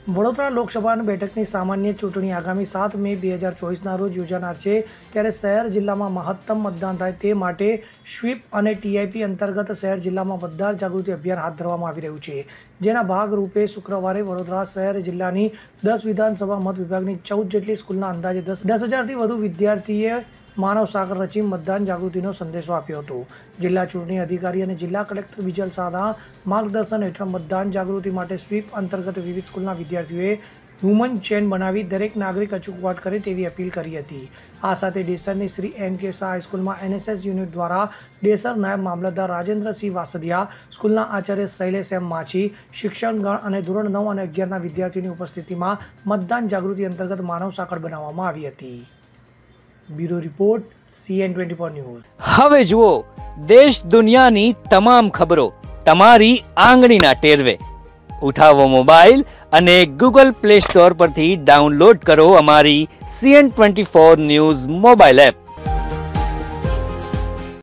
વડોદરા લોકસભા બેઠકની સામાન્ય ચૂંટણી આગામી 7 મે 2024ના રોજ યોજાનાર છે, ત્યારે શહેર જિલ્લામાં મહત્તમ મતદાન થાય તે માટે સ્વીપ અને ટીઆઈપી અંતર્ગત શહેર જિલ્લામાં મતદાર જાગૃતિ અભિયાન હાથ ધરવામાં આવી રહ્યું છે, જેના ભાગરૂપે શુક્રવારે વડોદરા શહેર જિલ્લાની 10 વિધાનસભા મત વિભાગની 14 જેટલી સ્કૂલના અંદાજે 10,000થી વધુ વિદ્યાર્થીએ માનવ સાગર રચી મતદાન જાગૃતિનો સંદેશો આપ્યો હતો। જિલ્લા ચૂંટણી અધિકારી અને જિલ્લા કલેક્ટર બીજલ સાદા માર્ગદર્શન હેઠળ મતદાન જાગૃતિ માટે સ્વીપ અંતર્ગત વિવિધ સ્કૂલના વિદ્યાર્થીઓએ હ્યુમન ચેન બનાવી દરેક નાગરિક અચૂક વોટ કરે તેવી અપીલ કરી હતી। આ સાથે ડેસરની શ્રી એમ.કે. શાહ હાઈસ્કૂલમાં એનએસએસ યુનિટ દ્વારા ડેસર નાયબ મામલતદાર રાજેન્દ્રસિંહ વાસદિયા, સ્કૂલના આચાર્ય શૈલેષ એમ માછી, શિક્ષણગણ અને ધોરણ 9 અને 11ના વિદ્યાર્થીઓની ઉપસ્થિતિમાં મતદાન જાગૃતિ અંતર્ગત માનવ સાંકળ બનાવવામાં આવી હતી। Bureau report CN24 news. હવે જુઓ દેશ દુનિયાની તમામ ખબરો તમારી આંગળીના ટેરવે। ઉઠાવો મોબાઈલ અને Google Play Store પરથી ડાઉનલોડ કરો અમારી CN24 ન્યૂઝ મોબાઈલ એપ।